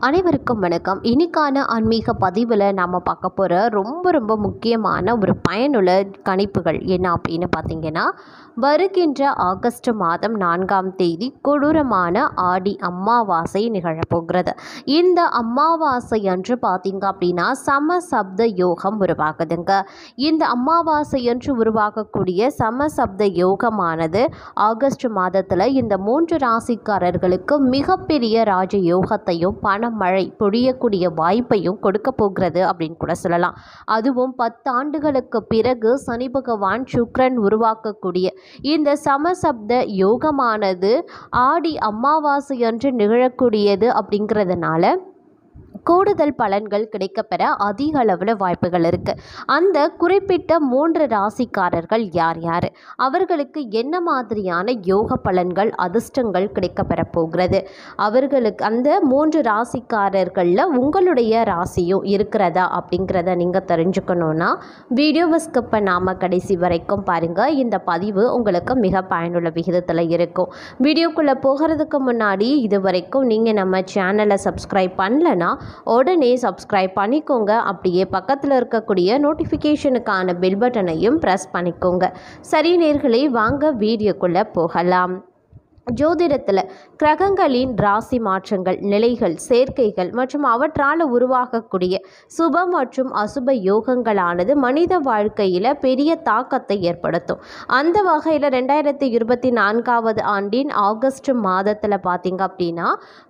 அனைவருக்கும் வணக்கம். இன்னைக்கான ஆன்மீக பதிவில் நாம் பார்க்க போகிற ரொம்ப முக்கியமான ஒரு பயனுள்ள கணிப்புகள் என்ன அப்படின்னு பார்த்தீங்கன்னா, வருகின்ற ஆகஸ்ட் மாதம் 4ஆம் தேதி கொடூரமான ஆடி அமாவாசை நிகழப்போகிறது. இந்த அமாவாசை அன்று பார்த்தீங்க அப்படின்னா சமசப்த யோகம் உருவாகுதுங்க. இந்த அமாவாசை அன்று உருவாகக்கூடிய சமசப்த யோகமானது ஆகஸ்ட் மாதத்தில் இந்த 3 ராசிக்காரர்களுக்கு மிகப்பெரிய ராஜ யோகத்தையும் மழை பொழியக்கூடிய வாய்ப்பையும் கொடுக்க போகிறது அப்படின்னு கூட சொல்லலாம். அதுவும் 10 ஆண்டுகளுக்கு பிறகு சனி பகவான் சுக்கிரன் உருவாக்கக்கூடிய இந்த சமசப்த யோகமானது ஆடி அமாவாசை அன்று நிகழக்கூடியது அப்படிங்கிறதுனால கூடுதல் பலன்கள் கிடைக்கப்பெற அதிக அளவில் வாய்ப்புகள் இருக்குது. அந்த குறிப்பிட்ட 3 ராசிக்காரர்கள் யார் யார், அவர்களுக்கு என்ன மாதிரியான யோக பலன்கள் அதிர்ஷ்டங்கள் கிடைக்கப்பெற போகிறது, அவர்களுக்கு அந்த 3 ராசிக்காரர்களில் உங்களுடைய ராசியும் இருக்கிறதா அப்படிங்கிறத நீங்கள் தெரிஞ்சுக்கணுன்னா வீடியோவை ஸ்கிப் பண்ணாமல் கடைசி வரைக்கும் பாருங்கள். இந்த பதிவு உங்களுக்கு மிக பயனுள்ள விகிதத்தில் இருக்கும். வீடியோக்குள்ளே போகிறதுக்கு முன்னாடி இது வரைக்கும் நீங்கள் நம்ம சேனலை சப்ஸ்கிரைப் பண்ணலன்னா உடனே சப்ஸ்கிரைப் பண்ணிக்கோங்க. அப்படியே பக்கத்தில் இருக்கக்கூடிய நோட்டிஃபிகேஷனுக்கான பெல் பட்டனையும் ப்ரெஸ் பண்ணிக்கோங்க. சரி நேயர்களே, வாங்க வீடியோக்குள்ளே போகலாம். ஜோதிடத்தில் கிரகங்களின் ராசி மாற்றங்கள், நிலைகள், சேர்க்கைகள் மற்றும் அவற்றால் உருவாகக்கூடிய சுப மற்றும் அசுப யோகங்களானது மனித வாழ்க்கையில் பெரிய தாக்கத்தை ஏற்படுத்தும். அந்த வகையில் 2024ஆவது ஆண்டின் ஆகஸ்ட் மாதத்தில் பார்த்திங்க அப்படின்னா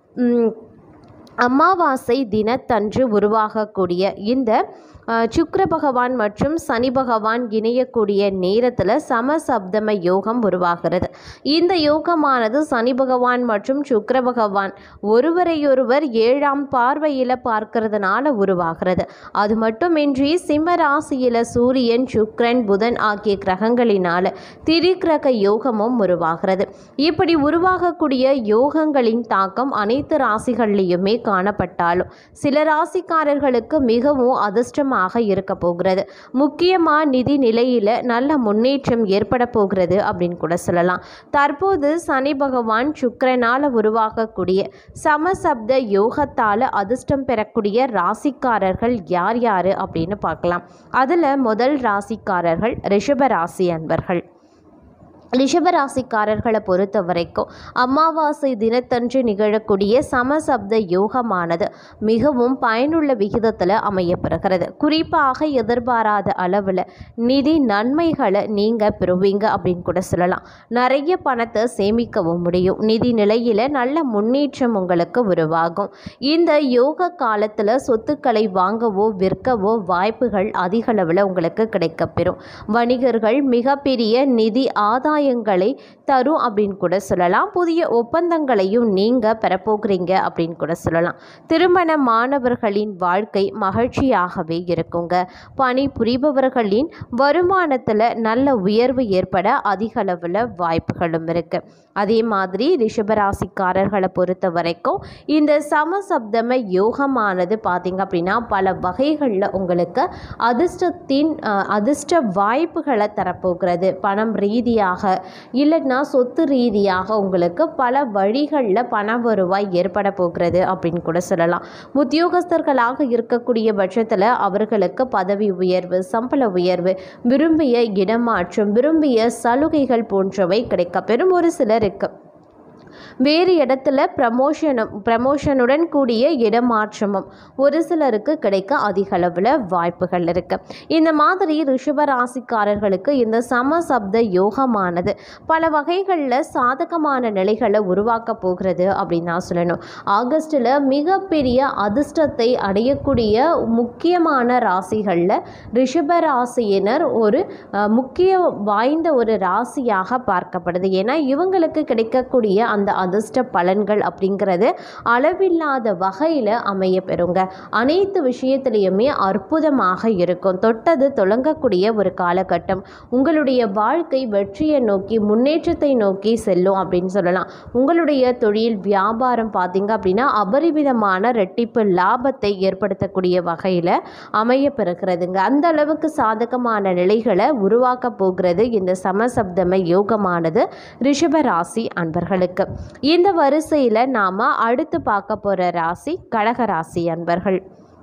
அமாவாசை தினத்தன்று உருவாகக்கூடிய இந்த சுக்கிர பகவான் மற்றும் சனி பகவான் இணையக்கூடிய நேரத்தில் சமசப்தம யோகம் உருவாகிறது. இந்த யோகமானது சனி பகவான் மற்றும் சுக்கிர பகவான் ஒருவரையொருவர் 7ஆம் பார்வையில் பார்க்கறதுனால உருவாகிறது. அது மட்டுமின்றி சிம்ம ராசியில் சூரியன், சுக்கிரன், புதன் ஆகிய கிரகங்களினால் திரிகிரக யோகமும் உருவாகிறது. இப்படி உருவாகக்கூடிய யோகங்களின் தாக்கம் அனைத்து ராசிகள்லையுமே காணப்பட்டாலும் சில ராசிக்காரர்களுக்கு மிகவும் அதிர்ஷ்டமாக இருக்க போகிறது. முக்கியமாக நிதி நிலையில் நல்ல முன்னேற்றம் ஏற்பட போகிறது அப்படின்னு கூட சொல்லலாம். தற்போது சனி பகவான் சுக்கிரனால் உருவாகக்கூடிய சமசப்த யோகத்தால் அதிர்ஷ்டம் பெறக்கூடிய ராசிக்காரர்கள் யார் யார் அப்படின்னு பார்க்கலாம். அதில் முதல் ராசிக்காரர்கள் ரிஷப ராசி அன்பர்கள். ரிஷபராசிக்காரர்களை பொறுத்த வரைக்கும் அமாவாசை தினத்தன்று நிகழக்கூடிய சமசப்த யோகமானது மிகவும் பயனுள்ள விகிதத்தில் அமையப்பெறுகிறது. குறிப்பாக எதிர்பாராத அளவில் நிதி நன்மைகளை நீங்கள் பெறுவீங்க அப்படின்னு கூட சொல்லலாம். நிறைய பணத்தை சேமிக்கவும் முடியும். நிதி நிலையில் நல்ல முன்னேற்றம் உங்களுக்கு உருவாகும். இந்த யோக காலத்தில் சொத்துக்களை வாங்கவோ விற்கவோ வாய்ப்புகள் அதிக அளவில் உங்களுக்கு கிடைக்கப்பெறும். வணிகர்கள் மிகப்பெரிய நிதி ஆதாயங்களை தரும் அப்படின்னு கூட சொல்லலாம். புதிய ஒப்பந்தங்களையும் நீங்கள் பெறப்போகிறீங்க அப்படின்னு கூட சொல்லலாம். திருமணமானவர்களின் வாழ்க்கை மகிழ்ச்சியாகவே இருக்குங்க. பணி புரிபவர்களின் வருமானத்தில் நல்ல உயர்வு ஏற்பட அதிக அளவில் வாய்ப்புகளும் இருக்கு. அதே மாதிரி ரிஷபராசிக்காரர்களை பொறுத்த வரைக்கும் இந்த சமசப்தம யோகமானது பார்த்தீங்க அப்படின்னா பல வகைகளில் உங்களுக்கு அதிர்ஷ்ட வாய்ப்புகளை தரப்போகிறது. பணம் ரீதியாக இல்லைன்னா சொத்து ரீதியாக உங்களுக்கு பல வழிகளில் பண வருவாய் ஏற்பட போகிறது அப்படின்னு கூட சொல்லலாம். உத்தியோகஸ்தர்களாக இருக்கக்கூடிய பட்சத்தில் அவர்களுக்கு பதவி உயர்வு, சம்பள உயர்வு, விரும்பிய இடமாற்றம், விரும்பிய சலுகைகள் போன்றவை கிடைக்கப்பெறும். ஒரு சிலருக்கு வேறு இடத்துல ப்ரமோஷனுடன் கூடிய இடமாற்றமும் ஒரு சிலருக்கு கிடைக்க அதிக அளவில் வாய்ப்புகள் இருக்கு. இந்த மாதிரி ரிஷப ராசிக்காரர்களுக்கு இந்த சமசப்த யோகமானது பல வகைகளில் சாதகமான நிலைகளை உருவாக்க போகிறது அப்படின்னு நான் சொல்லணும். ஆகஸ்டில் மிகப்பெரிய அதிர்ஷ்டத்தை அடையக்கூடிய முக்கியமான ராசிகளில் ரிஷப ராசியினர் ஒரு முக்கிய வாய்ந்த ஒரு ராசியாக பார்க்கப்படுது. ஏன்னா இவங்களுக்கு கிடைக்கக்கூடிய அந்த அதிர்ஷ்ட பலன்கள் அப்படிங்கிறது அளவில்லாத வகையில் அமைய பெறுங்க. அனைத்து விஷயத்திலையுமே அற்புதமாக இருக்கும். தொட்டது தொடங்கக்கூடிய ஒரு காலகட்டம். உங்களுடைய வாழ்க்கை வெற்றியை நோக்கி, முன்னேற்றத்தை நோக்கி செல்லும் அப்படின்னு சொல்லலாம். உங்களுடைய தொழில் வியாபாரம் பார்த்தீங்க அப்படின்னா அபரிமிதமான ரெட்டிப்பு லாபத்தை ஏற்படுத்தக்கூடிய வகையில் அமைய பெறுகிறதுங்க. அந்த அளவுக்கு சாதகமான நிலைகளை உருவாக்க போகிறது இந்த சமசப்தம யோகமானது ரிஷப ராசி அன்பர்களுக்கு. இந்த வரிசையில் நாம் அடுத்து பார்க்க போகிற ராசி கடகராசி அன்பர்கள்.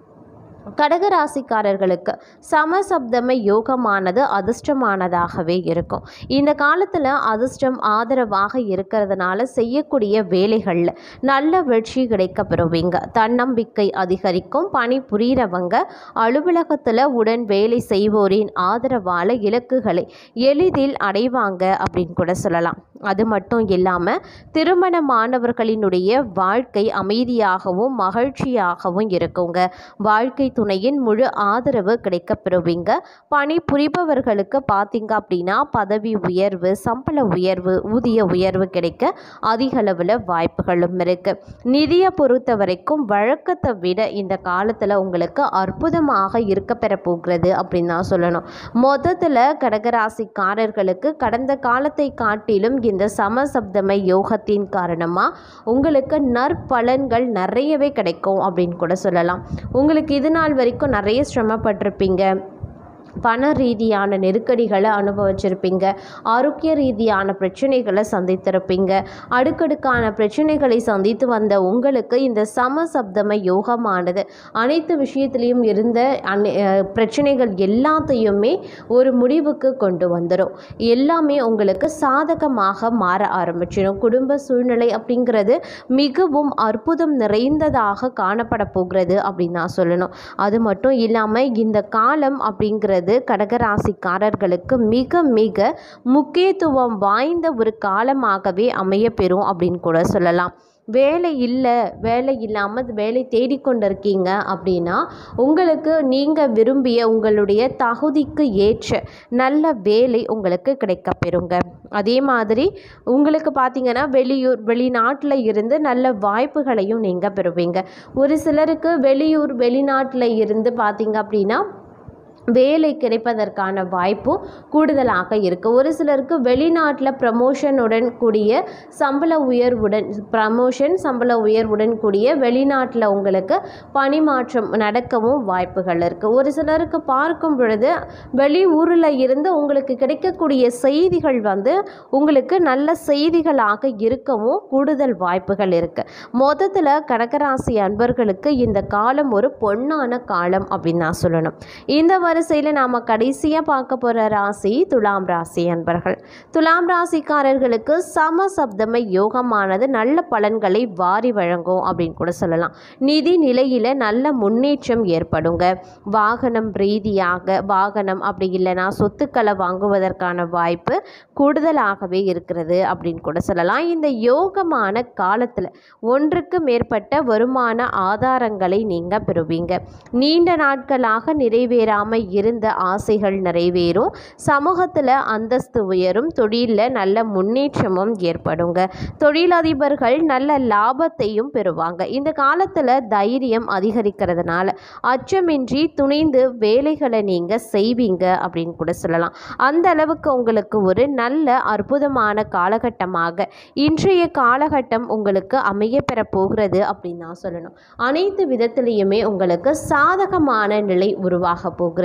கடகராசிக்காரர்களுக்கு சமசப்தம யோகமானது அதிர்ஷ்டமானதாகவே இருக்கும். இந்த காலத்தில் அதிர்ஷ்டம் ஆதரவாக இருக்கிறதுனால செய்யக்கூடிய வேலைகளில் நல்ல வெற்றி கிடைக்க பெறுவீங்க. தன்னம்பிக்கை அதிகரிக்கும். பணி புரிகிறவங்க அலுவலகத்தில் உடன் வேலை செய்வோரின் ஆதரவால் இலக்குகளை எளிதில் அடைவாங்க அப்படின்னு கூட சொல்லலாம். அது மட்டும் இல்லாமல் திருமணமானவர்களினுடைய வாழ்க்கை அமைதியாகவும் மகிழ்ச்சியாகவும் இருக்குங்க. வாழ்க்கை துணையின் முழு ஆதரவு கிடைக்க பெறுவீங்க. பணி புரிபவர்களுக்கு பார்த்தீங்க அப்படின்னா பதவி உயர்வு, சம்பள உயர்வு, ஊதிய உயர்வு கிடைக்க அதிக அளவில் வாய்ப்புகளும் இருக்கு. நிதியை பொறுத்த வரைக்கும் வழக்கத்தை விட இந்த காலத்தில் உங்களுக்கு அற்புதமாக இருக்க பெற போகிறது அப்படின்னு தான் சொல்லணும். மொத்தத்தில் கடகராசிக்காரர்களுக்கு கடந்த காலத்தை காட்டிலும் இந்த சமசப்தம யோகத்தின் காரணமாக உங்களுக்கு நற்பலன்கள் நிறையவே கிடைக்கும் அப்படின்னு கூட சொல்லலாம். உங்களுக்கு இது நாள் வரைக்கும் நிறைய சிரமப்பட்டிருப்பீங்க. பண ரீதியான நெருக்கடிகளை அனுபவிச்சிருப்பீங்க. ஆரோக்கிய ரீதியான பிரச்சனைகளை சந்தித்திருப்பீங்க. அடுக்கடுக்கான பிரச்சனைகளை சந்தித்து வந்த உங்களுக்கு இந்த சமசப்தம யோகமானது அனைத்து விஷயத்திலையும் இருந்த பிரச்சனைகள் எல்லாத்தையுமே ஒரு முடிவுக்கு கொண்டு வந்துடும். எல்லாமே உங்களுக்கு சாதகமாக மாற ஆரம்பிச்சிடும். குடும்ப சூழ்நிலை அப்படிங்கிறது மிகவும் அற்புதம் நிறைந்ததாக காணப்பட போகிறது அப்படின்னு நான் சொல்லணும். அது மட்டும் இல்லாமல் இந்த காலம் அப்படிங்கிறது கடகராசிக்காரர்களுக்கு மிக மிக முக்கியத்துவம் வாய்ந்த ஒரு காலமாகவே அமைய பெறும் அப்படின்னு கூட சொல்லலாம். வேலை இல்லாமல் வேலை தேடிக்கொண்டிருக்கீங்க அப்படின்னா உங்களுக்கு நீங்கள் விரும்பிய உங்களுடைய தகுதிக்கு ஏற்ற நல்ல வேலை உங்களுக்கு கிடைக்க பெறுங்க. அதே மாதிரி உங்களுக்கு பார்த்தீங்கன்னா வெளிநாட்டில் இருந்து நல்ல வாய்ப்புகளையும் நீங்கள் பெறுவீங்க. ஒரு சிலருக்கு வெளிநாட்டில் இருந்து பார்த்தீங்க அப்படின்னா வேலை கிடைப்பதற்கான வாய்ப்பும் கூடுதலாக இருக்குது. ஒரு சிலருக்கு வெளிநாட்டில் ப்ரமோஷனுடன் கூடிய சம்பள உயர்வுடன் கூடிய வெளிநாட்டில் உங்களுக்கு பணிமாற்றம் நடக்கவும் வாய்ப்புகள் இருக்குது. ஒரு சிலருக்கு பார்க்கும் பொழுது வெளியூரில் இருந்து உங்களுக்கு கிடைக்கக்கூடிய செய்திகள் உங்களுக்கு நல்ல செய்திகளாக இருக்கவும் கூடுதல் வாய்ப்புகள் இருக்குது. மொத்தத்தில் கடகராசி அன்பர்களுக்கு இந்த காலம் ஒரு பொன்னான காலம் அப்படின்னு நான் சொல்லணும். இந்த வரிசையில் நாம் கடைசியாக பார்க்க போகிற ராசி துலாம் ராசி அன்பர்கள். துலாம் ராசிக்காரர்களுக்கு சமசப்தம யோகமானது நல்ல பலன்களை வாரி வழங்கும் அப்படின்னு கூட சொல்லலாம். நிதி நிலையில் நல்ல முன்னேற்றம் ஏற்படுங்க. வாகனம் அப்படி இல்லைன்னா சொத்துக்களை வாங்குவதற்கான வாய்ப்பு கூடுதலாகவே இருக்கிறது அப்படின்னு கூட சொல்லலாம். இந்த யோகமான காலத்தில் ஒன்றுக்கு மேற்பட்ட வருமான ஆதாரங்களை நீங்கள் பெறுவீங்க. நீண்ட நாட்களாக நிறைவேறாமல் இருந்த ஆசைகள் நிறைவேறும். சமூகத்தில் அந்தஸ்து உயரும். தொழிலில் நல்ல முன்னேற்றமும் ஏற்படுங்க. தொழிலதிபர்கள் நல்ல லாபத்தையும் பெறுவாங்க. இந்த காலத்தில் தைரியம் அதிகரிக்கிறதுனால அச்சமின்றி துணிந்து வேலைகளை நீங்கள் செய்வீங்க அப்படின்னு கூட சொல்லலாம். அந்த அளவுக்கு உங்களுக்கு ஒரு நல்ல அற்புதமான காலகட்டமாக இன்றைய காலகட்டம் உங்களுக்கு அமைய பெற போகிறது அப்படின்னு நான் சொல்லணும். அனைத்து விதத்திலையுமே உங்களுக்கு சாதகமான நிலை உருவாக போகிறதுங்க.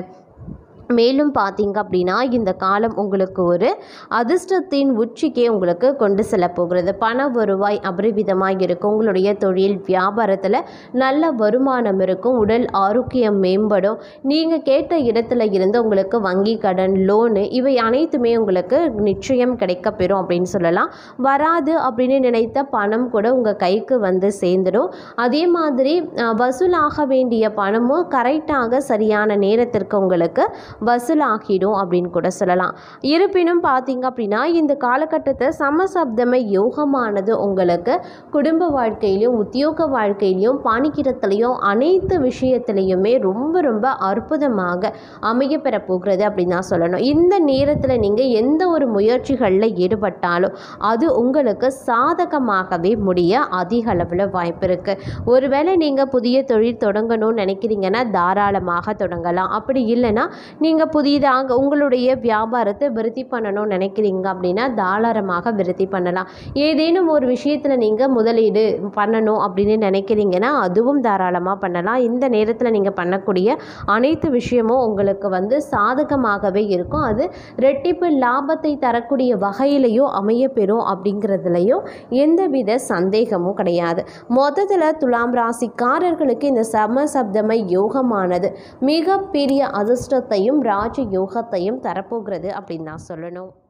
மேலும் பார்த்தீங்க அப்படின்னா இந்த காலம் உங்களுக்கு ஒரு அதிர்ஷ்டத்தின் உச்சிக்கே உங்களுக்கு கொண்டு செல்ல போகிறது. பண வருவாய் அபரிவிதமாக இருக்கும். உங்களுடைய தொழில் வியாபாரத்தில் நல்ல வருமானம் இருக்கும். உடல் ஆரோக்கியம் மேம்படும். நீங்கள் கேட்ட இடத்துல இருந்து உங்களுக்கு வங்கி கடன், லோனு இவை அனைத்துமே உங்களுக்கு நிச்சயம் கிடைக்க பெறும் அப்படின்னு சொல்லலாம். வராது அப்படின்னு நினைத்த பணம் கூட உங்கள் கைக்கு வந்து சேர்ந்துடும். அதே மாதிரி வசூலாக வேண்டிய பணமும் கரெக்டாக சரியான நேரத்திற்கு உங்களுக்கு வசூலாகிடும் அப்படின்னு கூட சொல்லலாம். இருப்பினும் பார்த்தீங்க அப்படின்னா இந்த காலகட்டத்தை சமசப்தம யோகமானது உங்களுக்கு குடும்ப வாழ்க்கையிலையும் உத்தியோக வாழ்க்கையிலையும் பாணிக்கிறதுலையும் அனைத்து விஷயத்திலையுமே ரொம்ப ரொம்ப அற்புதமாக அமைய பெற போகிறது அப்படின்னு தான் சொல்லணும். இந்த நேரத்தில் நீங்கள் எந்த ஒரு முயற்சிகளில் ஈடுபட்டாலும் அது உங்களுக்கு சாதகமாகவே முடிய அதிக அளவில் வாய்ப்பு இருக்குது. ஒருவேளை நீங்கள் புதிய தொழில் தொடங்கணும்னு நினைக்கிறீங்கன்னா தாராளமாக தொடங்கலாம். அப்படி இல்லைன்னா நீங்கள் புதிதாக உங்களுடைய வியாபாரத்தை விருத்தி பண்ணணும்னு நினைக்கிறீங்க அப்படின்னா தாராளமாக விருத்தி பண்ணலாம். ஏதேனும் ஒரு விஷயத்தில் நீங்கள் முதலீடு பண்ணணும் அப்படின்னு நினைக்கிறீங்கன்னா அதுவும் தாராளமாக பண்ணலாம். இந்த நேரத்தில் நீங்கள் பண்ணக்கூடிய அனைத்து விஷயமும் உங்களுக்கு வந்து சாதகமாகவே இருக்கும். அது ரெட்டிப்பு லாபத்தை தரக்கூடிய வகையிலையும் அமையப்பெறும் அப்படிங்கிறதுலையும் எந்தவித சந்தேகமும் கிடையாது. மொத்தத்தில் துலாம் ராசிக்காரர்களுக்கு இந்த சமசப்தம யோகமானது மிகப்பெரிய அதிர்ஷ்டத்தையும் ராஜ யோகத்தையும் தரப்போகிறது அப்படின்னு நான் சொல்லணும்.